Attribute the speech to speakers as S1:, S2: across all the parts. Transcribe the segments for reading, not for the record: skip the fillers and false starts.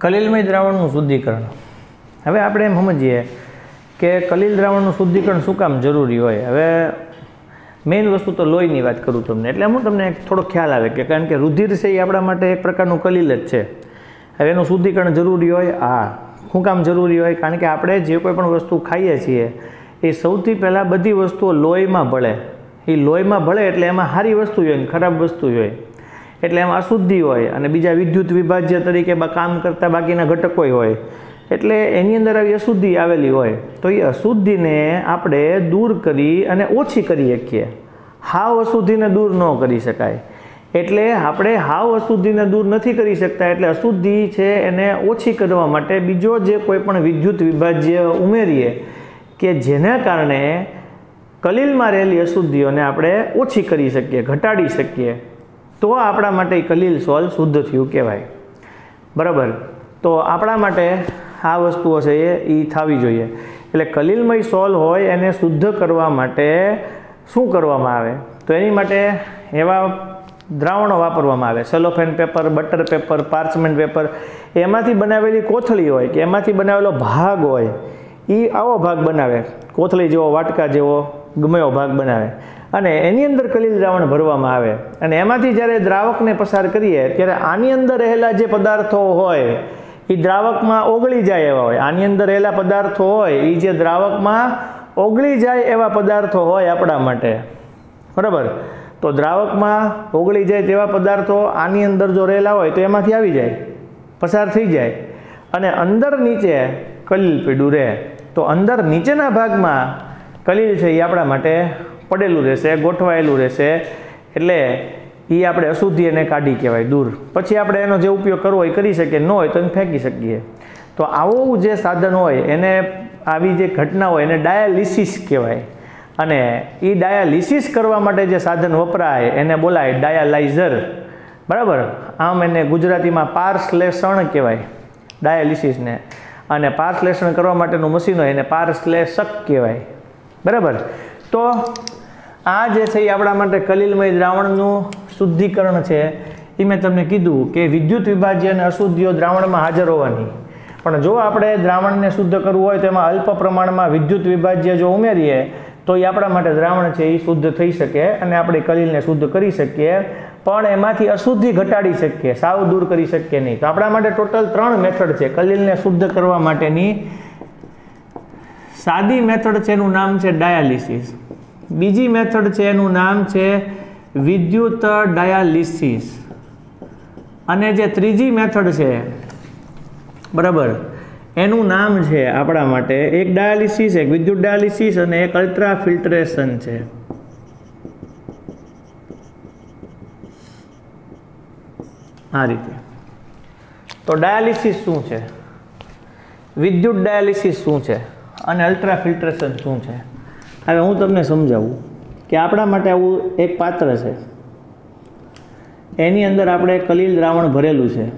S1: કલીલમય દ્રાવણનું શુદ્ધિકરણ. હવે આપણે એમ સમજીએ કે કલીલ દ્રાવણનું શુદ્ધિકરણ શું કામ જરૂરી હોય. હવે મેઇન વસ્તુ તો લોહીની વાત કરું તમને, એટલે હું તમને થોડો ખ્યાલ આવે કે કારણ કે રુધિર છે એ આપણા માટે એક પ્રકારનું કલીલ જ છે. હવે એનું શુદ્ધિકરણ જરૂરી હોય. હા, શું કામ જરૂરી હોય? કારણ કે આપણે જે કોઈ પણ વસ્તુ ખાઈએ છીએ એ સૌથી પહેલાં બધી વસ્તુઓ લોહીમાં ભળે. એ લોહીમાં ભળે એટલે એમાં સારી વસ્તુ હોય ને ખરાબ વસ્તુ હોય, એટલે એમાં અશુદ્ધિ હોય અને બીજા વિદ્યુત વિભાજ્ય તરીકે કામ કરતા બાકીના ઘટકો હોય, એટલે એની અંદર આવી અશુદ્ધિ આવેલી હોય. તો એ અશુદ્ધિને આપણે દૂર કરી અને ઓછી કરી શકીએ. હાવ અશુદ્ધિને દૂર ન કરી શકાય, એટલે આપણે હાવ અશુદ્ધિને દૂર નથી કરી શકતા. એટલે અશુદ્ધિ છે એને ઓછી કરવા માટે બીજો જે કોઈ પણ વિદ્યુત વિભાજ્ય ઉમેરીએ કે જેના કારણે કલીલમાં રહેલી અશુદ્ધિઓને આપણે ઓછી કરી શકીએ, ઘટાડી શકીએ, તો આપણા માટે કલીલ સોલ શુદ્ધ થયું કહેવાય. બરાબર? તો આપણા માટે આ વસ્તુઓ છે એ થવી જોઈએ. એટલે કલીલમય સોલ હોય એને શુદ્ધ કરવા માટે શું કરવામાં આવે? તો એની માટે એવા દ્રાવણો વાપરવામાં આવે. Cellophane paper, butter paper, parchment paper, એમાંથી બનાવેલી કોથળી હોય કે એમાંથી બનાવેલો ભાગ હોય, એ આવો ભાગ બનાવે, કોથળી જેવો, વાટકા જેવો ગમે એવો ભાગ બનાવે અને એની અંદર કલીલ દ્રાવણ ભરવામાં આવે. અને એમાંથી જ્યારે દ્રાવકને પસાર કરીએ ત્યારે આની અંદર રહેલા જે પદાર્થો હોય એ દ્રાવકમાં ઓગળી જાય એવા હોય. આની અંદર રહેલા પદાર્થો હોય એ જે દ્રાવકમાં ઓગળી જાય એવા પદાર્થો હોય આપણા માટે. બરાબર? તો દ્રાવકમાં ઓગળી જાય તેવા પદાર્થો આની અંદર જો રહેલા હોય તો એમાંથી આવી જાય, પસાર થઈ જાય અને અંદર નીચે કલીલ પડ્યું રહે. તો અંદર નીચેના ભાગમાં કલીલ છે એ આપણા માટે પડેલું રહેશે, ગોઠવાયેલું રહેશે. એટલે એ આપણે અશુદ્ધિ એને કાઢી કહેવાય દૂર. પછી આપણે એનો જે ઉપયોગ કરવો હોય કરી શકીએ, ન હોય તો એને ફેંકી શકીએ. તો આવું જે સાધન હોય એને, આવી જે ઘટના હોય એને ડાયાલિસિસ કહેવાય. અને એ ડાયાલિસિસ કરવા માટે જે સાધન વપરાય એને બોલાય ડાયાલાઇઝર. બરાબર? આમ એને ગુજરાતીમાં પારશ્લેષણ કહેવાય ડાયાલિસિસને. અને પારશ્લેષણ કરવા માટેનું મશીન હોય એને પારશ્લેષક કહેવાય. બરાબર? તો આ જે છે એ આપણા માટે કલીલમય દ્રાવણનું શુદ્ધિકરણ છે. એ મેં તમને કીધું કે વિદ્યુત વિભાજ્ય અને અશુદ્ધિઓ દ્રાવણમાં હાજર હોવાની. પણ જો આપણે દ્રાવણને શુદ્ધ કરવું હોય તો એમાં અલ્પ પ્રમાણમાં વિદ્યુત વિભાજ્ય જો ઉમેરીએ તો એ આપણા માટે દ્રાવણ છે એ શુદ્ધ થઈ શકે અને આપણે કલીલને શુદ્ધ કરી શકીએ. પણ એમાંથી અશુદ્ધિ ઘટાડી શકીએ, સાવ દૂર કરી શકીએ નહીં. તો આપણા માટે ટોટલ 3 મેથડ છે કલીલને શુદ્ધ કરવા માટેની. સાદી મેથડ છે એનું નામ છે ડાયાલિસિસ. બીજી મેથડ છે એનું નામ છે વિદ્યુત ડાયાલિસિસ. અને જે ત્રીજી મેથડ છે, બરાબર, એનું નામ છે આપણા માટે એક ડાયાલિસિસ, એક વિદ્યુત ડાયાલિસિસ અને એક અલ્ટ્રા ફિલ્ટરેશન છે. આ રીતે. તો ડાયાલિસિસ શું છે, વિદ્યુત ડાયાલિસિસ શું છે અને અલ્ટ્રા ફિલ્ટરેશન શું છે? હવે હું તમને સમજાવું કે આપણા માટે આવું એક પાત્ર છે, એની અંદર આપણે કલીલ દ્રાવણ ભરેલું છે.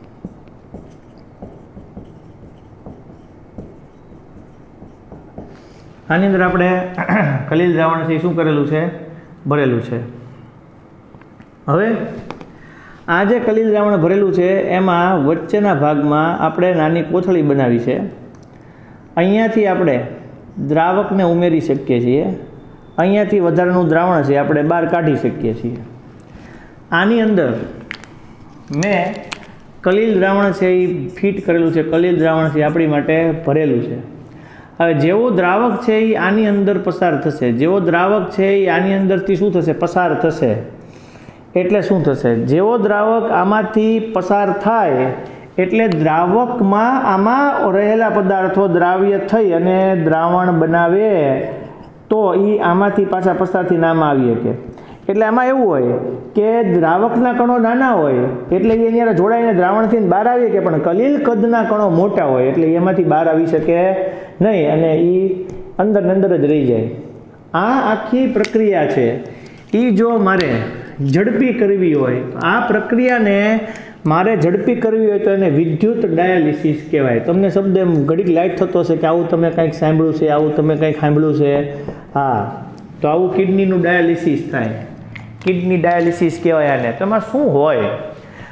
S1: આની અંદર આપણે કલીલ દ્રાવણ છે શું કરેલું છે? ભરેલું છે. હવે આ જે કલીલ દ્રાવણ ભરેલું છે એમાં વચ્ચેના ભાગમાં આપણે નાની કોથળી બનાવી છે. અહીંયાથી આપણે દ્રાવકને ઉમેરી શકીએ છીએ. અહીંયાથી વધારાનું દ્રાવણ છે આપણે બહાર કાઢી શકીએ છીએ. આની અંદર મેં કલીલ દ્રાવણ છે એ ફિટ કરેલું છે. કલીલ દ્રાવણ છે આપણી માટે ભરેલું છે. હવે જેવો દ્રાવક છે એ આની અંદર પસાર થશે, જેવો દ્રાવક છે એ આની અંદરથી શું થશે? પસાર થશે. એટલે શું થશે? જેવો દ્રાવક આમાંથી પસાર થાય એટલે દ્રાવકમાં આમાં રહેલા પદાર્થો દ્રાવ્ય થઈ અને દ્રાવણ બનાવે તો એ આમાંથી પાછા પસારથી નામાં આવી શકે. એટલે આમાં એવું હોય કે દ્રાવકના કણો નાના હોય એટલે એ અહીંયા જોડાઈને દ્રાવણથી બહાર આવી શકે, પણ કલીલ કદના કણો મોટા હોય એટલે એમાંથી બહાર આવી શકે નહીં અને એ અંદર જ રહી જાય. આ આખી પ્રક્રિયા છે એ જો મારે ઝડપી કરવી હોય, આ પ્રક્રિયાને મારે ઝડપી કરવી હોય તો એને વિદ્યુત ડાયાલિસિસ કહેવાય. તમને શબ્દ એમ ઘડીક લાઈટ થતો હશે કે આવું તમે કંઈક સાંભળ્યું છે, આવું તમે કંઈક સાંભળ્યું છે. હા, તો આવું કિડનીનું ડાયાલિસિસ થાય, કિડની ડાયાલિસિસ કહેવાય આને. તો એમાં શું હોય?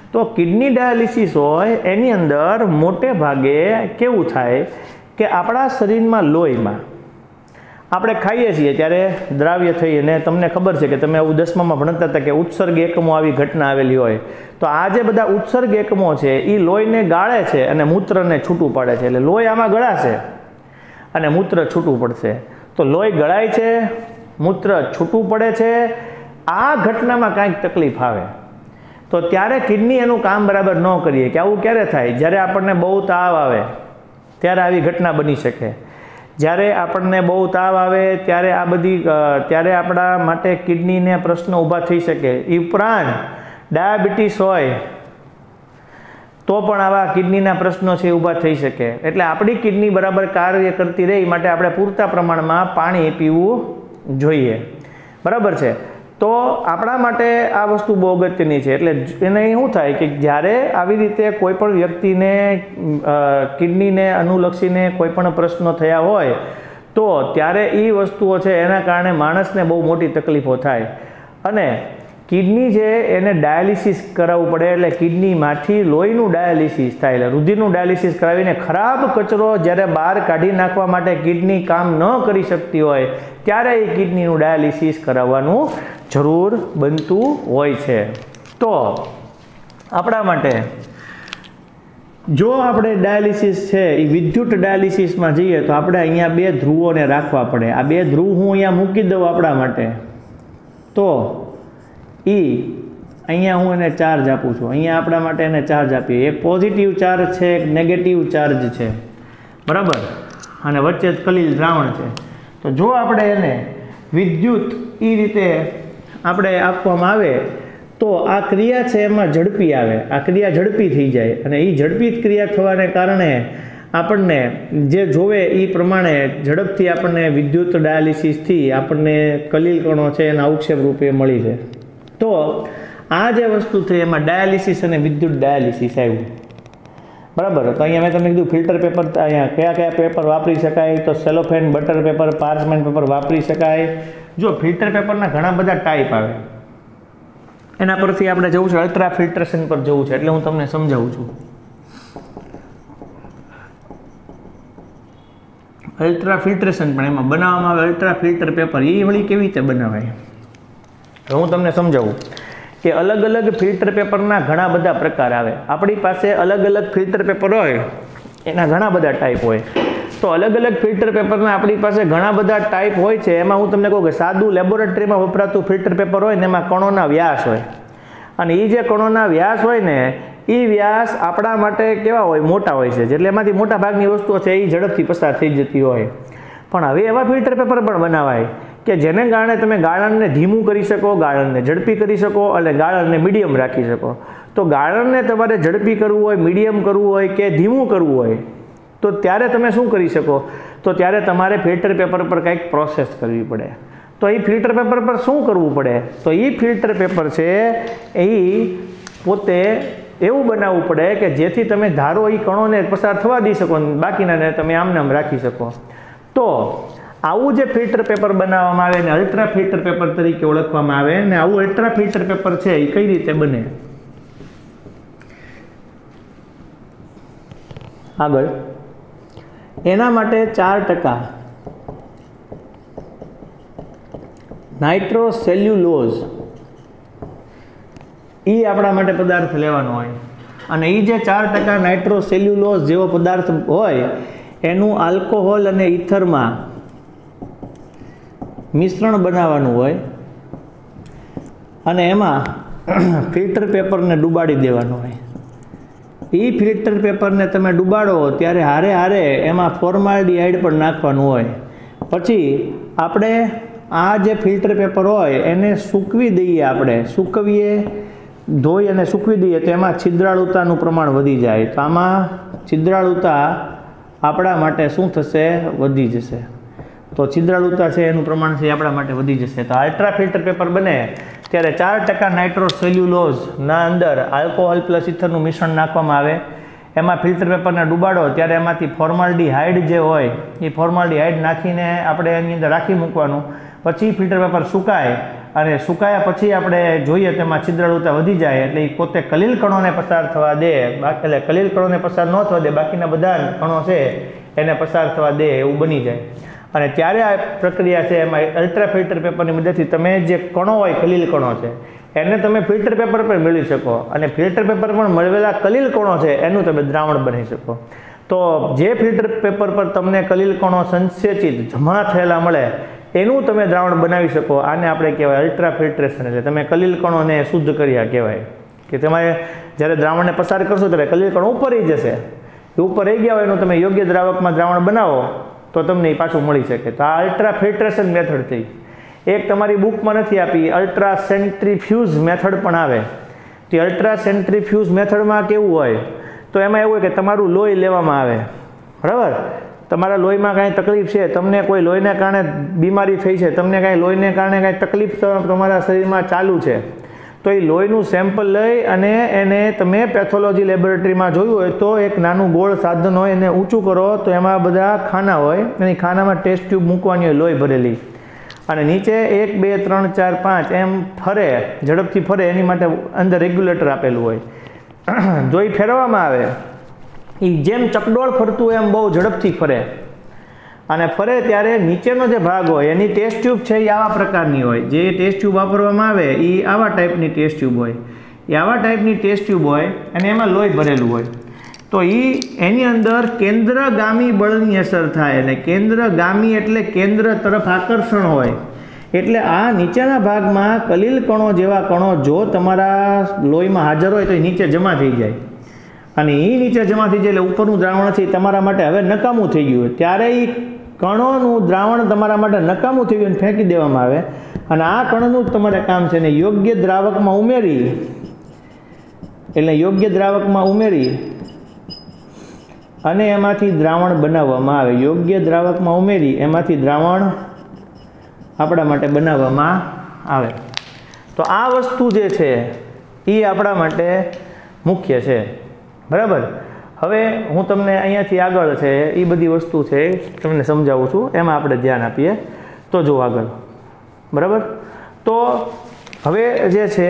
S1: તો કિડની ડાયાલિસિસ હોય એની અંદર મોટે ભાગે કેવું થાય કે આપણા શરીરમાં લોહીમાં આપણે ખાઈએ છીએ ત્યારે દ્રાવ્ય થઈ, અને તમને ખબર છે કે તમે આવું 10મામાં ભણતા હતા કે ઉત્સર્ગ એકમો આવી ઘટના આવેલી હોય, તો આ જે બધા ઉત્સર્ગ એકમો છે એ લોહીને ગાળે છે અને મૂત્રને છૂટું પાડે છે. એટલે લોહી આમાં ગળાશે અને મૂત્ર છૂટું પડશે. તો લોહી ગળાય છે, મૂત્ર છૂટું પડે છે. આ ઘટનામાં કાંઈક તકલીફ આવે તો ત્યારે કિડની એનું કામ બરાબર ન કરીએ. કે આવું ક્યારે થાય? જ્યારે આપણને બહુ તાવ આવે ત્યારે આવી ઘટના બની શકે. જ્યારે આપણને બહુ તાવ આવે ત્યારે ત્યારે આપણા માટે કિડનીને પ્રશ્નો ઊભા થઈ શકે. એ ઉપરાંત ડાયાબિટીસ હોય તો પણ આવા કિડનીના પ્રશ્નો છે ઊભા થઈ શકે. એટલે આપણી કિડની બરાબર કાર્ય કરતી રહે માટે આપણે પૂરતા પ્રમાણમાં પાણી પીવું જોઈએ. બરાબર છે? તો આપણા માટે આ વસ્તુ બહુ અગત્યની છે. એટલે એને શું થાય કે જ્યારે આવી રીતે કોઈ પણ વ્યક્તિને કિડનીને અનુલક્ષીને કોઈ પણ પ્રશ્નો થયા હોય તો ત્યારે એ વસ્તુઓ છે એના કારણે માણસને બહુ મોટી તકલીફો થાય. અને કિડની છે એને ડાયાલિસિસ કરાવવું પડે. એટલે કિડનીમાંથી લોહીનું ડાયાલિસિસ થાય. એટલે રુધિરનું ડાયાલિસિસ કરાવીને ખરાબ કચરો જ્યારે બહાર કાઢી નાખવા માટે કિડની કામ ન કરી શકતી હોય ત્યારે એ કિડનીનું ડાયાલિસિસ કરાવવાનું જરૂર બનતું હોય છે. તો આપણા માટે જો આપણે ડાયાલિસિસ છે એ વિદ્યુત ડાયાલિસિસમાં જઈએ તો આપણે અહીંયા 2 ધ્રુવોને રાખવા પડે. આ 2 ધ્રુવ હું અહીંયા મૂકી દઉં આપણા માટે, તો અહીંયા હું એને ચાર્જ આપું છું. અહીંયા આપણા માટે એને ચાર્જ આપીએ. એક પોઝિટિવ ચાર્જ છે, એક નેગેટિવ ચાર્જ છે. બરાબર? અને વચ્ચે કલીલ દ્રાવણ છે. તો જો આપણે એને વિદ્યુત એ રીતે આપણે આપવામાં આવે તો આ ક્રિયા છે એમાં ઝડપી આવે. આ ક્રિયા ઝડપી થઈ જાય અને એ ઝડપી ક્રિયા થવાને કારણે આપણને જે જોવે એ પ્રમાણે ઝડપથી આપણને વિદ્યુત ડાયાલિસિસથી આપણને કલીલ કણો છે એના અવક્ષેપ રૂપે મળી જાય. તો આ જે વસ્તુ થઈ એમાં ડાયાલિસિસ અને વિદ્યુત ડાયાલિસિસ આવ્યું. બરાબર? તો અહીંયા મેં તમને કીધું ફિલ્ટર પેપર અહીંયા કયા કયા પેપર વાપરી શકાય. તો cellophane, butter paper, parchment paper વાપરી શકાય. જો ફિલ્ટર પેપરના ઘણા બધા ટાઈપ આવે, એના પરથી આપણે જવું છે અલ્ટ્રા ફિલ્ટ્રેશન પર જવું છે. એટલે હું તમને સમજાવું છું. અલ્ટ્રા ફિલ્ટ્રેશન પણ એમાં બનાવવામાં આવે અલ્ટ્રા ફિલ્ટર પેપર. એ વળી કેવી રીતે બનાવાય હું તમને સમજાવું કે અલગ અલગ ફિલ્ટર પેપરના ઘણા બધા પ્રકાર આવે. આપણી પાસે અલગ અલગ ફિલ્ટર પેપર હોય એના ઘણા બધા ટાઈપ હોય. તો અલગ અલગ ફિલ્ટર પેપરના આપણી પાસે ઘણા બધા ટાઈપ હોય છે. એમાં હું તમને કહું કે સાદું લેબોરેટરીમાં વપરાતું ફિલ્ટર પેપર હોય ને એમાં કણોના વ્યાસ હોય, અને એ જે કણોના વ્યાસ હોય ને એ વ્યાસ આપણા માટે કેવા હોય? મોટા હોય છે. એટલે એમાંથી મોટા ભાગની વસ્તુઓ છે એ ઝડપથી પસાર થઈ જતી હોય. પણ હવે એવા ફિલ્ટર પેપર પણ બનાવાય કે જેને કારણે તમે ગાળણને ધીમું કરી શકો, ગાળણને ઝડપી કરી શકો અને ગાળણને મીડિયમ રાખી શકો. તો ગાળણને તમારે ઝડપી કરવું હોય, મીડિયમ કરવું હોય કે ધીમું કરવું હોય તો ત્યારે તમે શું કરી શકો? તો ત્યારે તમારે ફિલ્ટર પેપર પર કંઈક પ્રોસેસ કરવી પડે. તો એ ફિલ્ટર પેપર પર શું કરવું પડે? તો એ ફિલ્ટર પેપર છે એ પોતે એવું બનાવવું પડે કે જેથી તમે ધારો એ કણોને પસાર થવા દઈ શકો, બાકીનાને તમે આમનામ રાખી શકો. તો આવું જે ફિલ્ટર પેપર બનાવવામાં આવે ને અલ્ટ્રા ફિલ્ટર પેપર તરીકે ઓળખવામાં આવે. ને આવું અલ્ટ્રા ફિલ્ટર પેપર છે એ કઈ રીતે બને? આગળ એના માટે 4% નાઇટ્રોસેલ્યુલોઝ એ આપણા માટે પદાર્થ લેવાનો હોય. અને એ જે 4% નાઇટ્રોસેલ્યુલોઝ જેવો પદાર્થ હોય એનું આલ્કોહોલ અને ઇથરમાં મિશ્રણ બનાવવાનું હોય અને એમાં ફિલ્ટર પેપરને ડુબાડી દેવાનું હોય. એ ફિલ્ટર પેપરને તમે ડુબાડો ત્યારે હારે હારે એમાં ફોર્માલ્ડિહાઇડ પણ નાખવાનું હોય. પછી આપણે આ જે ફિલ્ટર પેપર હોય એને સૂકવી દઈએ. આપણે સૂકવીએ, ધોઈ અને સૂકવી દઈએ તો એમાં છિદ્રાળુતાનું પ્રમાણ વધી જાય. તો આમાં છિદ્રાળુતા આપણા માટે શું થશે? વધી જશે. તો છિદ્રાળુતા છે એનું પ્રમાણ છે આપણા માટે વધી જશે. તો અલ્ટ્રા ફિલ્ટર પેપર બને ત્યારે 4% નાઇટ્રોસેલ્યુલોઝના અંદર આલ્કોહોલ પ્લસ ઇથરનું મિશ્રણ નાખવામાં આવે. એમાં ફિલ્ટર પેપરને ડુબાડો ત્યારે એમાંથી ફોર્માલ્ડિહાઇડ જે હોય એ ફોર્માલ્ડિહાઇડ નાખીને આપણે એની અંદર રાખી મૂકવાનું. પછી ફિલ્ટર પેપર સુકાય અને સુકાયા પછી આપણે જોઈએ તેમાં છિદ્રાળુતા વધી જાય એટલે એ પોતે કલીલ કણોને પસાર થવા દે, એટલે કલીલ કણોને પસાર ન થવા દે, બાકીના બધા કણો છે એને પસાર થવા દે એવું બની જાય. અને ત્યારે આ પ્રક્રિયા છે એમાં અલ્ટ્રા ફિલ્ટર પેપરની મદદથી તમે જે કણો હોય કલીલ કણો છે એને તમે ફિલ્ટર પેપર પર મેળવી શકો અને ફિલ્ટર પેપર પર મેળવેલા કલીલ કણો છે એનું તમે દ્રાવણ બનાવી શકો. તો જે ફિલ્ટર પેપર પર તમને કલીલ કણો સંસેચિત જમા થયેલા મળે એનું તમે દ્રાવણ બનાવી શકો. આને આપણે કહેવાય અલ્ટ્રા ફિલ્ટ્રેશન, એટલે તમે કલીલ કણોને શુદ્ધ કર્યા કહેવાય. કે તમારે જ્યારે દ્રાવણને પસાર કરશો ત્યારે કલીલ કણો ઉપર રહી જશે, એ ઉપર રહી ગયા હોય એનું તમે યોગ્ય દ્રાવકમાં દ્રાવણ બનાવો તો તમને એ પાછું મળી શકે. તો આ અલ્ટ્રા ફિલ્ટ્રેશન મેથડ થઈ. એક તમારી બુકમાં નથી આપી, અલ્ટ્રા સેન્ટ્રીફ્યુઝ મેથડ પણ આવે. તે અલ્ટ્રા સેન્ટ્રીફ્યુઝ મેથડમાં કેવું હોય તો એમાં એવું હોય કે તમારું લોહી લેવામાં આવે, બરાબર. તમારા લોહીમાં કાંઈ તકલીફ છે, તમને કોઈ લોહીને કારણે બીમારી થઈ છે, તમને કાંઈ લોહીને કારણે કાંઈ તકલીફ તમારા શરીરમાં ચાલુ છે, તો એ લોહીનું સેમ્પલ લઈ અને એને તમે પેથોલોજી લેબોરેટરીમાં જોયું હોય તો એક નાનું ગોળ સાધન હોય એને ઊંચું કરો તો એમાં બધા ખાના હોય અને ખાનામાં ટેસ્ટ ટ્યુબ મૂકવાની હોય લોહી ભરેલી, અને નીચે 1 2 3 4 5 એમ ફરે, ઝડપથી ફરે એની માટે અંદર રેગ્યુલેટર આપેલું હોય. જો એ ફેરવવામાં આવે એ જેમ ચકડોળ ફરતું હોય એમ બહુ ઝડપથી ફરે, અને ફરે ત્યારે નીચેનો જે ભાગ હોય એની ટેસ્ટ ટ્યુબ છે એ આવા પ્રકારની હોય. જે ટેસ્ટ ટ્યુબ વાપરવામાં આવે એ આવા ટાઈપની ટેસ્ટ ટ્યુબ હોય, એ આવા ટાઈપની ટેસ્ટ ટ્યુબ હોય અને એમાં લોહી ભરેલું હોય. તો એની અંદર કેન્દ્રગામી બળની અસર થાય, અને કેન્દ્રગામી એટલે કેન્દ્ર તરફ આકર્ષણ હોય. એટલે આ નીચેના ભાગમાં કલીલ કણો જેવા કણો જો તમારા લોહીમાં હાજર હોય તો એ નીચે જમા થઈ જાય, અને એ નીચે જમા થઈ જાય એટલે ઉપરનું દ્રાવણ છે તમારા માટે હવે નકામું થઈ ગયું હોય. ત્યારે એ કણોનું દ્રાવણ તમારા માટે નકામું થઈ ગયું ફેંકી દેવામાં આવે, અને આ કણનું જ તમારે કામ છે ને યોગ્ય દ્રાવકમાં ઉમેરી, એટલે યોગ્ય દ્રાવકમાં ઉમેરી અને એમાંથી દ્રાવણ બનાવવામાં આવે. યોગ્ય દ્રાવકમાં ઉમેરી એમાંથી દ્રાવણ આપણા માટે બનાવવામાં આવે. તો આ વસ્તુ જે છે એ આપણા માટે મુખ્ય છે, બરાબર. હવે હું તમને અહીંયાથી આગળ છે એ બધી વસ્તુ છે તમને સમજાવું છું, એમાં આપણે ધ્યાન આપીએ. તો જો આગળ, બરાબર. તો હવે જે છે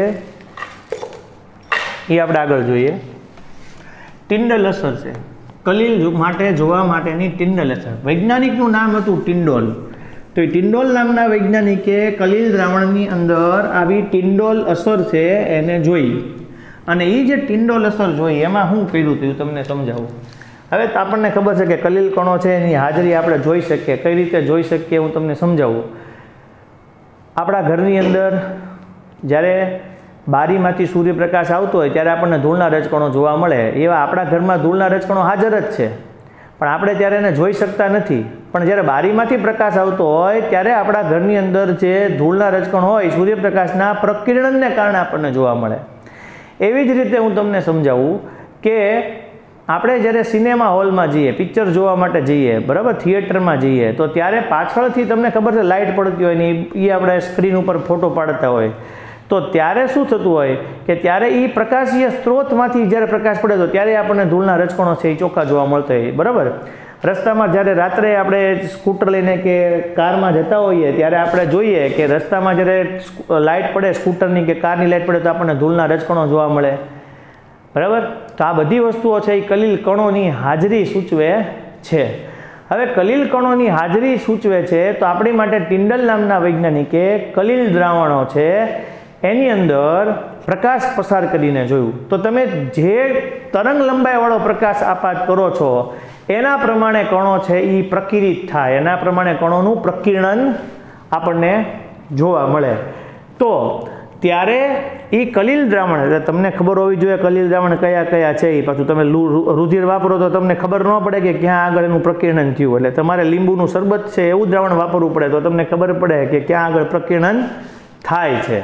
S1: એ આપણે આગળ જોઈએ. ટિન્ડલ અસર છે કલીલ માટે જોવા માટેની ટિન્ડલ અસર. વૈજ્ઞાનિકનું નામ હતું ટિન્ડોલ. તો એ ટિન્ડોલ નામના વૈજ્ઞાનિકે કલીલ દ્રાવણની અંદર આવી ટિન્ડોલ અસર છે એને જોઈ, અને એ જે ટિન્ડોલ અસર જોઈ એમાં શું કર્યું હતું તમને સમજાવું. હવે આપણને ખબર છે કે કલીલ કણો છે એની હાજરી આપણે જોઈ શકીએ. કઈ રીતે જોઈ શકીએ હું તમને સમજાવું. આપણા ઘરની અંદર જ્યારે બારીમાંથી સૂર્યપ્રકાશ આવતો હોય ત્યારે આપણને ધૂળના રજકણો જોવા મળે. એવા આપણા ઘરમાં ધૂળના રજકણો હાજર જ છે, પણ આપણે ત્યારે એને જોઈ શકતા નથી. પણ જ્યારે બારીમાંથી પ્રકાશ આવતો હોય ત્યારે આપણા ઘરની અંદર જે ધૂળના રજકણો હોય સૂર્યપ્રકાશના પ્રકિરણને કારણે આપણને જોવા મળે. એવી જ રીતે હું તમને સમજાવું કે આપણે જ્યારે સિનેમા હોલમાં જઈએ, પિક્ચર જોવા માટે જઈએ, બરાબર, થિયેટરમાં જઈએ, તો ત્યારે પાછળથી તમને ખબર છે લાઇટ પડતી હોય ને એ આપણે સ્ક્રીન ઉપર ફોટો પાડતા હોય, તો ત્યારે શું થતું હોય કે ત્યારે એ પ્રકાશીય સ્ત્રોતમાંથી જ્યારે પ્રકાશ પડે તો ત્યારે આપણને ધૂળના રજકણો છે એ ચોખ્ખા જોવા મળતા હોય, બરાબર. રસ્તામાં જ્યારે રાત્રે આપણે સ્કૂટર લઈને કે કારમાં જતા હોઈએ ત્યારે આપણે જોઈએ કે રસ્તામાં જ્યારે લાઇટ પડે સ્કૂટરની કે કારની લાઇટ પડે તો આપણને ધૂળના રજકણો જોવા મળે, બરાબર. તો આ બધી વસ્તુઓ છે એ કલીલ કણોની હાજરી સૂચવે છે. હવે કલીલ કણોની હાજરી સૂચવે છે તો આપણી માટે ટિન્ડલ નામના વૈજ્ઞાનિકે કલીલ દ્રાવણો છે એની અંદર પ્રકાશ પસાર કરીને જોયું. તો તમે જે તરંગ લંબાઈવાળો પ્રકાશ આપાત કરો છો એના પ્રમાણે કણો છે એ પ્રકિરિત થાય, એના પ્રમાણે કણોનું પ્રકિરણન આપણને જોવા મળે. તો ત્યારે એ કલીલ દ્રાવણ, એટલે તમને ખબર હોવી જોઈએ કલીલ દ્રાવણ કયા કયા છે. એ પાછું તમે રુધિર વાપરો તો તમને ખબર ન પડે કે ક્યાં આગળ એનું પ્રકિરણન થયું, એટલે તમારે લીંબુનું શરબત છે એવું દ્રાવણ વાપરવું પડે તો તમને ખબર પડે કે ક્યાં આગળ પ્રકિરણન થાય છે,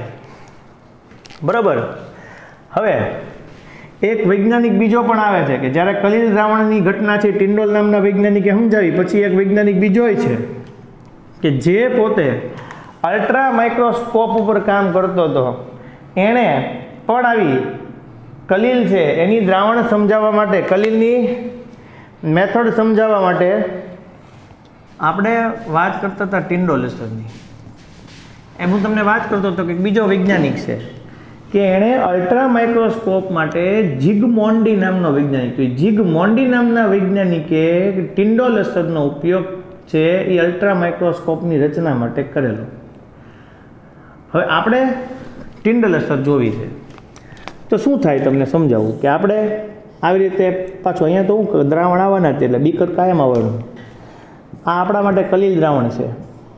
S1: બરાબર. હવે એક વૈજ્ઞાનિક બીજો પણ આવે છે કે જ્યારે કલીલ દ્રાવણની ઘટના છે ટિન્ડોલ નામના વૈજ્ઞાનિકે સમજાવી, પછી એક વૈજ્ઞાનિક બીજો છે કે જે પોતે અલ્ટ્રા માઇક્રોસ્કોપ ઉપર કામ કરતો હતો, એણે પણ આવી કલીલ છે એની દ્રાવણ સમજાવવા માટે, કલીલની મેથડ સમજાવવા માટે આપણે વાત કરતા હતા ટિન્ડોલ અસરની. એમ હું તમને વાત કરતો હતો કે બીજો વૈજ્ઞાનિક છે કે એણે અલ્ટ્રા માઇક્રોસ્કોપ માટે ઝિગમોન્ડી નામનો વૈજ્ઞાનિક, ઝિગમોન્ડી નામના વૈજ્ઞાનિકે ટિન્ડોલ અસરનો ઉપયોગ છે એ અલ્ટ્રા માઇક્રોસ્કોપની રચના માટે કરેલો. હવે આપણે ટિન્ડલ અસર જોવી છે તો શું થાય તમને સમજાવું કે આપણે આવી રીતે પાછું અહીંયા તો હું દ્રાવણ આવવાના જ એટલે બીકર કાયમ આવવાનું. આ આપણા માટે કલીલ દ્રાવણ છે.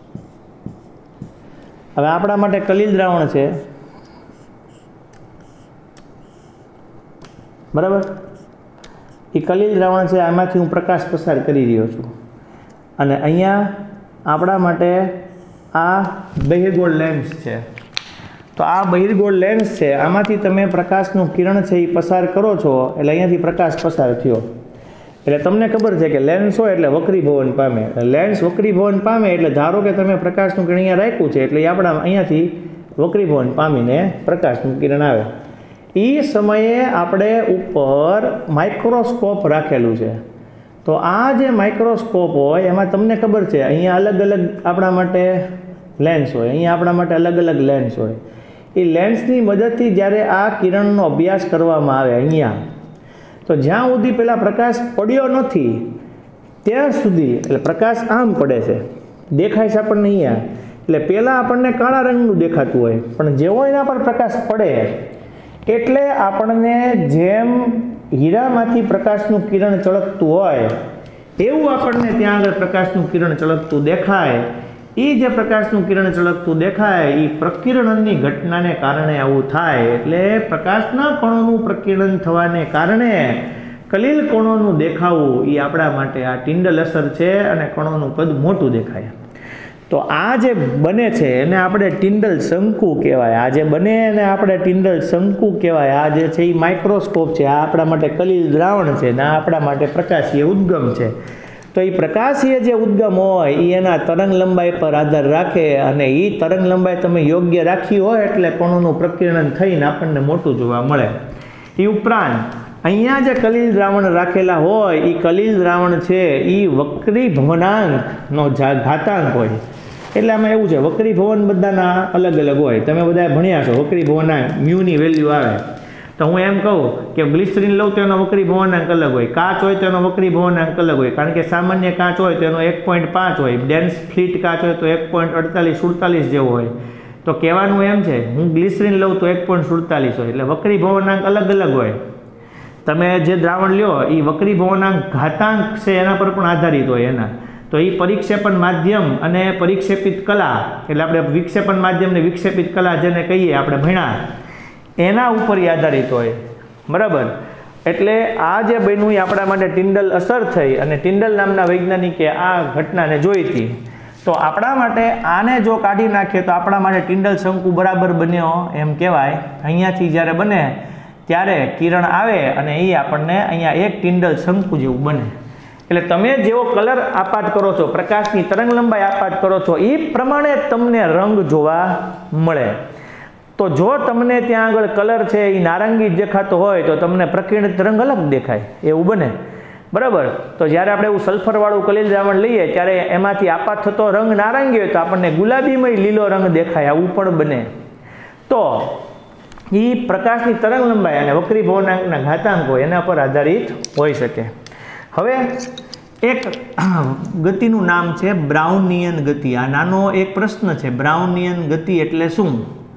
S1: હવે આપણા માટે કલીલ દ્રાવણ છે, બરાબર. એ કલીલ દ્રાવણ છે, આમાંથી હું પ્રકાશ પસાર કરી રહ્યો છું અને અહીંયા આપણા માટે આ બહિર્ગોળ લેન્સ છે. તો આ બહિર્ગોળ લેન્સ છે, આમાંથી તમે પ્રકાશનું કિરણ છે એ પસાર કરો છો એટલે અહીંયાથી પ્રકાશ પસાર થયો એટલે તમને ખબર છે કે લેન્સ હોય એટલે વક્રીભવન પામે. લેન્સ વક્રીભવન પામે એટલે ધારો કે તમે પ્રકાશનું કિરણ અહીંયા રાખ્યું છે એટલે આપણા અહીંયાથી વક્રીભવન પામીને પ્રકાશનું કિરણ આવે. એ સમયે આપણે ઉપર માઇક્રોસ્કોપ રાખેલું છે. તો આ જે માઇક્રોસ્કોપ હોય એમાં તમને ખબર છે અહીંયા અલગ અલગ આપણા માટે લેન્સ હોય, અહીંયા આપણા માટે અલગ અલગ લેન્સ હોય. એ લેન્સની મદદથી જ્યારે આ કિરણનો અભ્યાસ કરવામાં આવે અહીંયા, તો જ્યાં સુધી પહેલાં પ્રકાશ પડ્યો નથી ત્યાં સુધી, એટલે પ્રકાશ આમ પડે છે, દેખાય છે આપણને અહીંયા, એટલે પહેલાં આપણને કાળા રંગનું દેખાતું હોય, પણ જેવો એના પર પ્રકાશ પડે એટલે આપણને જેમ હીરામાંથી પ્રકાશનું કિરણ ચળકતું હોય એવું આપણને ત્યાં આગળ પ્રકાશનું કિરણ ચળકતું દેખાય. એ જે પ્રકાશનું કિરણ ચળકતું દેખાય એ પ્રકિરણની ઘટનાને કારણે આવું થાય. એટલે પ્રકાશના કણોનું પ્રકિરણ થવાને કારણે કલીલ કણોનું દેખાવું એ આપણા માટે આ ટિન્ડલ અસર છે અને કણોનું કદ મોટું દેખાય. તો આ જે બને છે એને આપણે ટિન્ડલ શંકુ કહેવાય. આ જે બને એને આપણે ટિન્ડલ શંકુ કહેવાય. આ જે છે એ માઇક્રોસ્કોપ છે, આ આપણા માટે કલીલ દ્રાવણ છે ને આ આપણા માટે પ્રકાશીય ઉદ્ગમ છે. તો એ પ્રકાશીય જે ઉદ્ગમ હોય એ એના તરંગ લંબાઈ પર આધાર રાખે અને એ તરંગ લંબાઈ તમે યોગ્ય રાખી હોય એટલે કણોનું પ્રકિરણ થઈને આપણને મોટું જોવા મળે. એ ઉપરાંત અહીંયા જે કલીલ દ્રાવણ રાખેલા હોય એ કલીલ દ્રાવણ છે એ વક્રીભવનાંકનો ઘાતાંક હોય. એટલે આમાં એવું છે, વક્રીભવન બધાના અલગ અલગ હોય. તમે બધા ભણ્યા છો વક્રીભવનાંક મ્યુની વેલ્યુ આવે. તો હું એમ કહું કે ગ્લિસરીન લઉં તો એનો વક્રીભવનાંક અલગ હોય, કાચ હોય તો એનો વક્રીભવનાંક અલગ હોય, કારણ કે સામાન્ય કાચ હોય તો એનો 1.5 હોય, ડેન્સ ફ્લીટ કાચ હોય તો 1.48-47 જેવો હોય. તો કહેવાનું એમ છે હું ગ્લિસરીન લઉં તો 1.47 હોય, એટલે વક્રીભવનાંક અલગ અલગ હોય. તમે જે દ્રાવણ લ્યો એ વક્રીભવનાંક ઘાતાંક છે એના પર પણ આધારિત હોય એના. તો એ પરિક્ષેપણ માધ્યમ અને પરિક્ષેપિત કલા, એટલે આપણે વિક્ષેપણ માધ્યમ ને વિક્ષેપિત કલા જેને કહીએ આપણે ભણ્યા, એના ઉપર આધારિત હોય, બરાબર. એટલે આ જે બન્યું એ આપણા માટે ટિન્ડલ અસર થઈ અને ટિન્ડલ નામના વૈજ્ઞાનિકે આ ઘટનાને જોઈ હતી. તો આપણા માટે આને જો કાઢી નાખીએ તો આપણા માટે ટિન્ડલ શંકુ બરાબર બન્યો એમ કહેવાય. અહીંયાથી જ્યારે બને ત્યારે કિરણ આવે અને એ આપણને અહીંયા એક ટિન્ડલ શંકુ જેવું બને. એટલે તમે જેવો કલર આપાત કરો છો, પ્રકાશની તરંગ લંબાઈ આપાત કરો છો, એ પ્રમાણે તમને રંગ જોવા મળે. તો જો તમને ત્યાં આગળ કલર છે એ નારંગી દેખાતો હોય તો તમને પ્રકિરણિત રંગ અલગ દેખાય, એવું બને, બરાબર. તો જ્યારે આપણે એવું સલ્ફરવાળું કલીલ દ્રાવણ લઈએ ત્યારે એમાંથી આપાત થતો રંગ નારંગી હોય તો આપણને ગુલાબીમય લીલો રંગ દેખાય, આવું પણ બને. તો એ પ્રકાશની તરંગ લંબાઈ અને વક્રીભવનાંકના ઘાતાંક હોય એના પર આધારિત હોઈ શકે. હવે એક ગતિનું નામ છે બ્રાઉનિયન ગતિ. આ નાનો એક પ્રશ્ન છે, બ્રાઉનિયન ગતિ એટલે શું,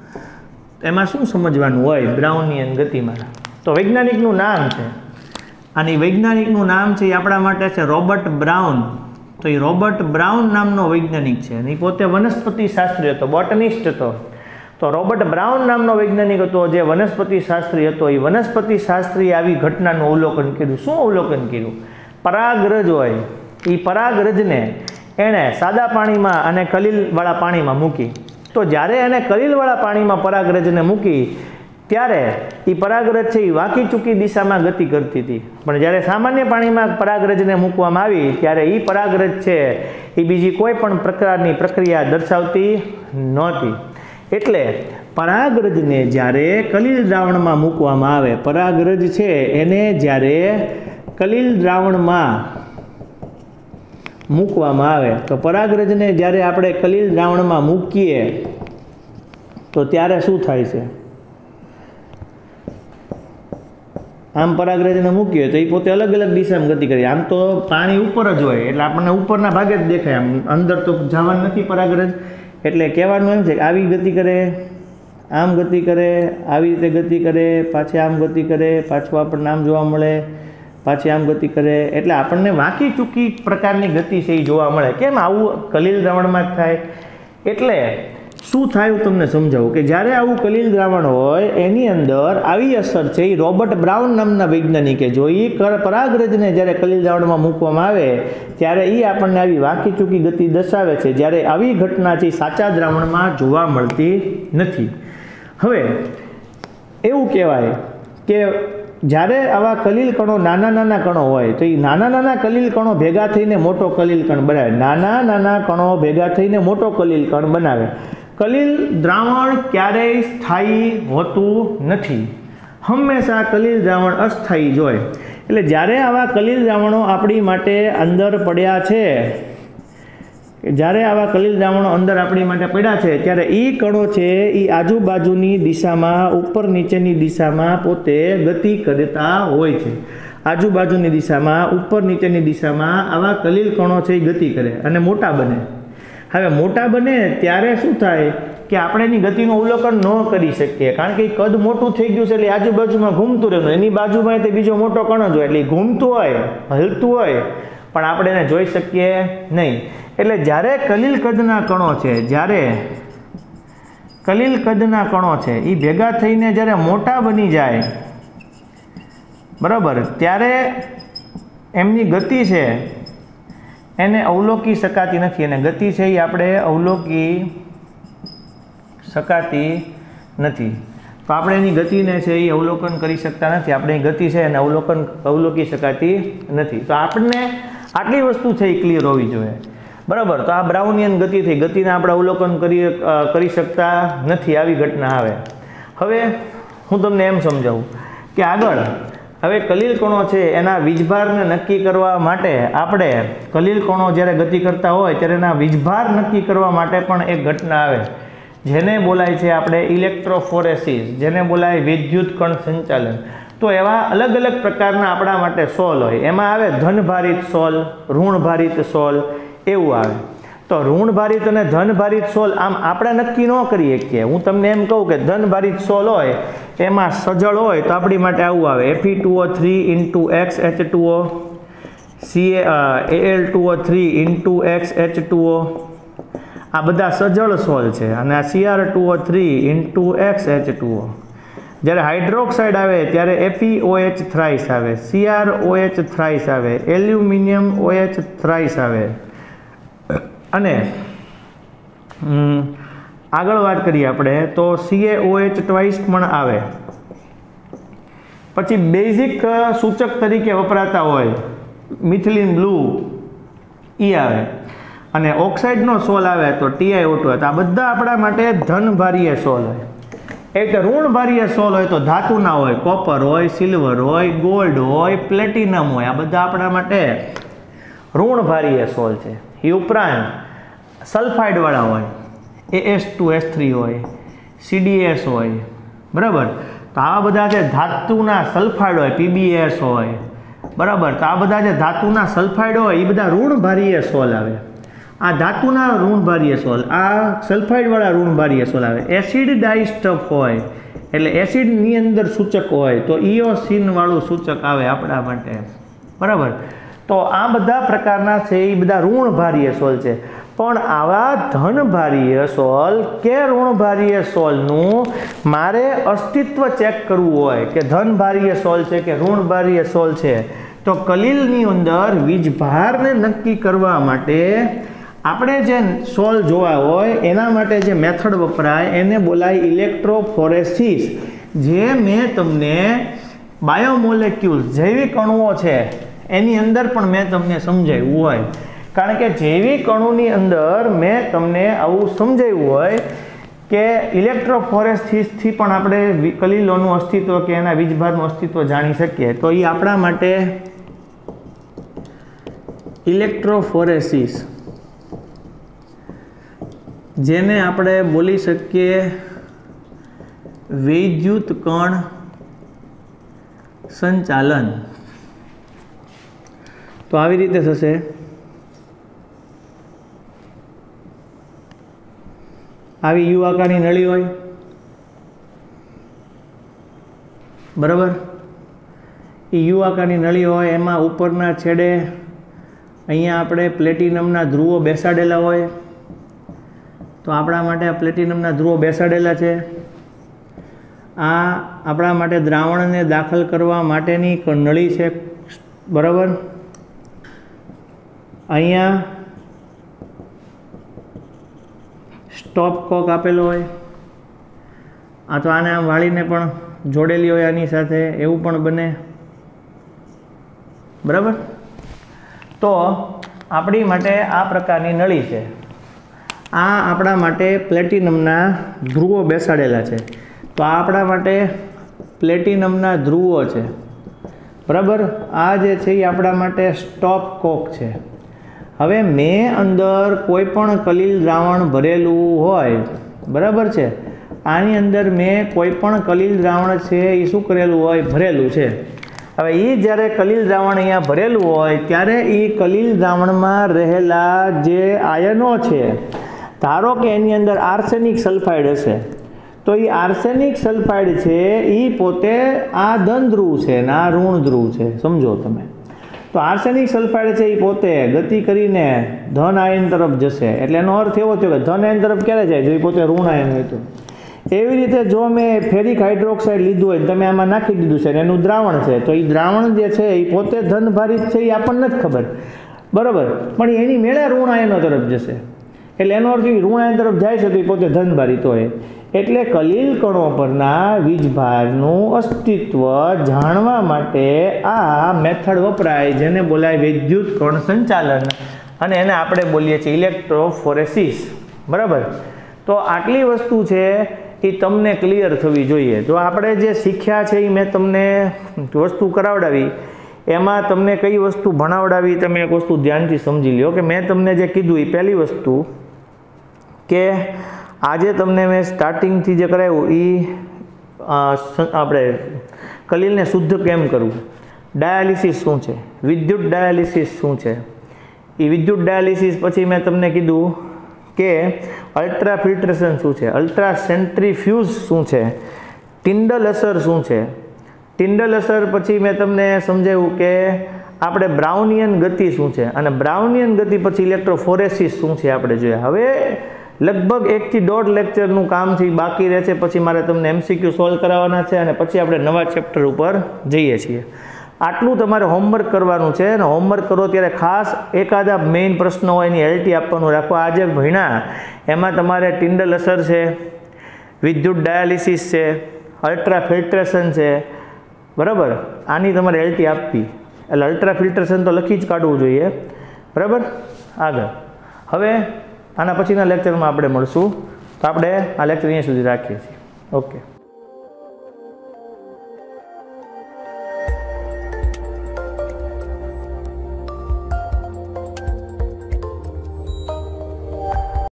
S1: એમાં શું સમજવાનું હોય બ્રાઉનિયન ગતિમાં. તો વૈજ્ઞાનિકનું નામ છે, અને વૈજ્ઞાનિકનું નામ છે એ આપણા માટે છે રોબર્ટ બ્રાઉન. તો એ રોબર્ટ બ્રાઉન નામનો વૈજ્ઞાનિક છે અને એ પોતે વનસ્પતિ શાસ્ત્રી હતો, બોટનિસ્ટ હતો. તો રોબર્ટ બ્રાઉન નામનો વૈજ્ઞાનિક હતો જે વનસ્પતિ શાસ્ત્રી હતો. એ વનસ્પતિ શાસ્ત્રીએ આવી ઘટનાનું અવલોકન કર્યું. શું અવલોકન કર્યું? પરાગરજ હોય, એ પરાગરજને એણે સાદા પાણીમાં અને કલીલવાળા પાણીમાં મૂકી. તો જ્યારે એણે કલીલવાળા પાણીમાં પરાગરજને મૂકી ત્યારે એ પરાગરજ છે એ વાંકી ચૂકી દિશામાં ગતિ કરતી હતી. પણ જ્યારે સામાન્ય પાણીમાં પરાગરજને મૂકવામાં આવી ત્યારે એ પરાગરજ છે એ બીજી કોઈ પણ પ્રકારની પ્રક્રિયા દર્શાવતી નહોતી. એટલે પરાગરજને જ્યારે કલીલ દ્રાવણમાં મૂકવામાં આવે, પરાગરજ છે એને જ્યારે કલીલ દ્રાવણમાં મૂકવામાં આવે તો પરાગરજને જ્યારે આપણે કલીલ દ્રાવણમાં મૂકીએ તો ત્યારે શું થાય છે? આમ પરાગરજને મૂકીએ તો એ પોતે અલગ અલગ દિશામાં ગતિ કરે. આમ તો પાણી ઉપર જ હોય એટલે આપણને ઉપરના ભાગે જ દેખાય, આમ અંદર તો જવાનું નથી પરાગરજ. એટલે કહેવાનું એમ છે કે આવી ગતિ કરે, આમ ગતિ કરે, આવી રીતે ગતિ કરે, પાછી આમ ગતિ કરે, પાછું આપણને આમ જોવા મળે, પાછી આમ ગતિ કરે. એટલે આપણને વાંકી ચૂકી પ્રકારની ગતિ છે એ જોવા મળે. કેમ આવું કલિલ દ્રાવણમાં જ થાય? એટલે શું થાય હું તમને સમજાવું કે જ્યારે આવું કલિલ દ્રાવણ હોય એની અંદર આવી અસર છે એ રોબર્ટ બ્રાઉન નામના વૈજ્ઞાનિકે જોઈ. પરાગરજને જ્યારે કલિલ દ્રાવણમાં મૂકવામાં આવે ત્યારે એ આપણને આવી વાંકી ચૂકી ગતિ દર્શાવે છે, જ્યારે આવી ઘટના છે સાચા દ્રાવણમાં જોવા મળતી નથી. હવે એવું કહેવાય કે જ્યારે આવા કલિલ કણો નાના નાના કણો હોય તો એ નાના નાના કલિલ કણો ભેગા થઈને મોટો કલિલ કણ બનાવે. નાના નાના કણો ભેગા થઈને મોટો કલિલ કણ બનાવે. કલિલ દ્રાવણ ક્યારેય સ્થાયી હોતું નથી, હંમેશા કલિલ દ્રાવણ અસ્થાયી જ હોય. એટલે જ્યારે આવા કલિલ દ્રાવણો આપણી માટે અંદર પડ્યા છે, જ્યારે આવા કલિલ દ્રાવણો અંદર આપણી માટે પડ્યા છે ત્યારે એ કણો છે એ આજુબાજુની દિશામાં, ઉપર નીચેની દિશામાં પોતે ગતિ કરતા હોય છે. આજુબાજુની દિશામાં, ઉપર નીચેની દિશામાં આવા કલિલ કણો છે એ ગતિ કરે અને મોટા બને. હવે મોટા બને ત્યારે શું થાય કે આપણે એની ગતિનું અવલોકન ન કરી શકીએ, કારણ કે કદ મોટું થઈ ગયું છે એટલે આજુબાજુમાં ઘૂમતું રહેવું. એની બાજુમાં તે બીજો મોટો કણ જ હોય એટલે ઘૂમતું હોય, હલતું હોય, પણ આપણે એને જોઈ શકીએ નહીં. એટલે જ્યારે કલિલ કદના કણો છે, જ્યારે કલિલ કદના કણો છે એ ભેગા થઈને જ્યારે મોટા બની જાય, બરાબર, ત્યારે એમની ગતિ છે એને અવલોકી શકાતી નથી. અને ગતિ છે એ આપણે અવલોકી શકાતી નથી. તો આપણે એની ગતિને છે એ અવલોકન કરી શકતા નથી. આપણે એ ગતિ છે એને અવલોકી શકાતી નથી. તો આપણને આટલી વસ્તુ છે એ ક્લિયર હોવી જોઈએ, બરાબર. તો આ બ્રાઉનિયન ગતિ થઈ, ગતિને આપણે અવલોકન કરી શકતા નથી, આવી ઘટના આવે. હવે હું તમને એમ સમજાવું કે આગળ હવે કલિલ કણો છે એના વીજભારને નક્કી કરવા માટે આપણે કલિલ કણો જ્યારે ગતિ કરતા હોય ત્યારે એના વીજભાર નક્કી કરવા માટે પણ એક ઘટના આવે જેને બોલાય છે આપણે ઇલેક્ટ્રોફોરેસિસ, જેને બોલાય વિદ્યુત કણ સંચાલન. તો એવા અલગ અલગ પ્રકારના આપણા માટે સોલ હોય. એમાં આવે ધનભારિત સોલ, ઋણભારિત સોલ, એવું આવે. તો ઋણભારિત અને ધનભારિત સોલ આમ આપણે નક્કી ન કરી શકીએ. હું તમને એમ કહું કે ધનભારિત સોલ હોય એમાં સજળ હોય તો આપણી માટે આવું આવે Fe2O3 × XH2O, Al2O3 × XH2O. આ બધા સજળ સોલ છે. અને આ Cr2O3 × XH2O. જ્યારે હાઇડ્રોક્સાઇડ આવે ત્યારે FeOH થ્રાઇસ આવે, CrOH થ્રાઇસ આવે, એલ્યુમિનિયમ OH થ્રાઇસ આવે. અને આગળ વાત કરીએ આપણે તો CaOH ટ્વાઇસ પણ આવે. પછી બેઝિક સૂચક તરીકે વપરાતા હોય મિથિલિન બ્લુ એ આવે. અને ઓક્સાઇડનો સોલ આવે તો TiO2. તો આ બધા આપણા માટે ધનભારીય સોલ હોય. એક ઋણભારીય સોલ હોય તો ધાતુના હોય, કોપર હોય, સિલ્વર હોય, ગોલ્ડ હોય, પ્લેટિનમ હોય. આ બધા આપણા માટે ઋણભારીય સોલ છે. એ ઉપરાંત સલ્ફાઇડવાળા હોય, As2S3 હોય, CdS હોય, બરાબર. તો આવા બધા જે ધાતુના સલ્ફાઇડ હોય, PbS હોય, બરાબર. તો આ બધા જે ધાતુના સલ્ફાઇડ હોય એ બધા ઋણભારીય સોલ આવે. આ ધાતુના ઋણભારીય સોલ, આ સલ્ફાઇડવાળા ઋણભારીય સોલ આવે. એસિડ ડાઈ સ્ટફ હોય એટલે એસિડની અંદર સૂચક હોય તો ઇઓસિનવાળું સૂચક આવે આપણા માટે, બરાબર. તો આ બધા પ્રકારના છે એ બધા ઋણભારીય સોલ છે. પણ આવા ધનભારીય સોલ કે ઋણભારીય સોલનું મારે અસ્તિત્વ ચેક કરવું હોય કે ધનભારીય સોલ છે કે ઋણભારીય સોલ છે, તો કલિલની અંદર વીજભારને નક્કી કરવા માટે આપણે જે સોલ જોવા હોય એના માટે જે મેથડ વપરાય એને બોલાય ઇલેક્ટ્રોફોરેસિસ. જે મેં તમને બાયોમોલેક્યુલ્સ, જૈવિક અણુઓ છે એની અંદર પણ મેં તમને સમજાવ્યું હોય. કારણ કે જૈવિક અણુની અંદર મેં તમને આવું સમજાવ્યું હોય કે ઇલેક્ટ્રોફોરેસિસથી પણ આપણે કલિલોનું અસ્તિત્વ કે એના વીજભારનું અસ્તિત્વ જાણી શકીએ. તો એ આપણા માટે ઇલેક્ટ્રોફોરેસિસ, જેને આપણે બોલી શકીએ વિદ્યુત કણ સંચાલન. તો આવી રીતે થશે. આવી યુ આકારની નળી હોય, બરાબર. એ યુ આકારની નળી હોય, એમાં ઉપરના છેડે અહીંયા આપણે પ્લેટિનમના ધ્રુવો બેસાડેલા હોય. તો આપણા માટે આ પ્લેટિનમના ધ્રુવો બેસાડેલા છે. આ આપણા માટે દ્રાવણને દાખલ કરવા માટેની નળી છે, બરાબર. અહીંયા સ્ટોપ કોક આપેલો હોય. આ તો આને આમ વાળીને પણ જોડેલી હોય આની સાથે, એવું પણ બને, બરાબર. તો આપણી માટે આ પ્રકારની નળી છે. આ આપણા માટે પ્લેટિનમના ધ્રુવો બેસાડેલા છે. તો આ આપણા માટે પ્લેટિનમના ધ્રુવો છે, બરાબર. આ જે છે એ આપણા માટે સ્ટોપ કોક છે. હવે મેં અંદર કોઈ પણ કલીલ દ્રાવણ ભરેલું હોય, બરાબર છે. આની અંદર મેં કોઈ પણ કલીલ દ્રાવણ છે એ શું કરેલું હોય, ભરેલું છે. હવે એ જ્યારે કલીલ દ્રાવણ અહીંયા ભરેલું હોય ત્યારે એ કલીલ દ્રાવણમાં રહેલા જે આયનો છે, ધારો કે એની અંદર આર્સેનિક સલ્ફાઇડ હશે, તો એ આર્સેનિક સલ્ફાઇડ છે એ પોતે આ ધન ધ્રુવ છે ને આ ઋણ ધ્રુવ છે, સમજો તમે. તો આર્સેનિક સલ્ફાઇડ છે એ પોતે ગતિ કરીને ધન આયન તરફ જશે. એટલે એનો અર્થ એવો થયો કે ધન આયન તરફ ક્યારે જાય, જો એ પોતે ઋણ આયન હોય તો. એવી રીતે જો મેં ફેરિક હાઇડ્રોક્સાઇડ લીધું હોય, તમે આમાં નાખી દીધું છે, એનું દ્રાવણ છે, તો એ દ્રાવણ જે છે એ પોતે ધનભારિત છે, એ આપણને જ ખબર, બરાબર. પણ એની મેળે ઋણ આયનો તરફ જશે. એટલે એનો અર્થ ઋણ આયન તરફ જાય છે તો એ પોતે ધનભારિત હોય. એટલે કલીલ કણો પરના વીજભારનું અસ્તિત્વ જાણવા માટે આ મેથડ વપરાય, જેને બોલાય વિદ્યુત કણ સંચાલન, અને એને આપણે બોલીએ છીએ ઇલેક્ટ્રોફોરેસિસ, બરાબર. તો આટલી વસ્તુ છે એ તમને ક્લિયર થવી જોઈએ. જો આપણે જે શીખ્યા છે એ મેં તમને વસ્તુ કરાવડાવી, એમાં તમને કઈ વસ્તુ ભણાવડાવી, તમે એક વસ્તુ ધ્યાનથી સમજી લો કે મેં તમને જે કીધું એ પહેલી વસ્તુ કે આજે તમને મેં સ્ટાર્ટિંગથી જે કરાવ્યું એ આપણે કલીલને શુદ્ધ કેમ કરવું, ડાયાલિસિસ શું છે, વિદ્યુત ડાયાલિસિસ શું છે, એ વિદ્યુત ડાયાલિસિસ પછી મેં તમને કીધું કે અલ્ટ્રા ફિલ્ટ્રેશન શું છે, અલ્ટ્રા સેન્ટ્રીફ્યુઝ શું છે, ટિન્ડલ અસર શું છે. ટિન્ડલ અસર પછી મેં તમને સમજાવ્યું કે આપણે બ્રાઉનિયન ગતિ શું છે, અને બ્રાઉનિયન ગતિ પછી ઇલેક્ટ્રોફોરેસિસ શું છે આપણે જોયા. હવે લગભગ 1 થી 1.5 લેક્ચરનું કામ છે બાકી રહે છે. પછી મારે તમને MCQ સોલ્વ કરાવવાના છે અને પછી આપણે નવા ચેપ્ટર ઉપર જઈએ છીએ. આટલું તમારે હોમવર્ક કરવાનું છે, અને હોમવર્ક કરો ત્યારે ખાસ એકાદા મેઇન પ્રશ્ન હોય એની LT આપવાનું રાખો. આજે ભણ્યા એમાં તમારે ટિન્ડલ અસર છે, વિદ્યુત ડાયાલિસિસ છે, અલ્ટ્રા ફિલ્ટ્રેશન છે, બરાબર. આની તમારે LT આપવી. એટલે અલ્ટ્રા ફિલ્ટ્રેશન તો લખી જ કાઢવું જોઈએ, બરાબર. આગળ હવે આના પછીના લેક્ચરમાં આપણે મળશું. તો આપણે આ લેક્ચર અહીંયા સુધી રાખીએ છીએ. ઓકે.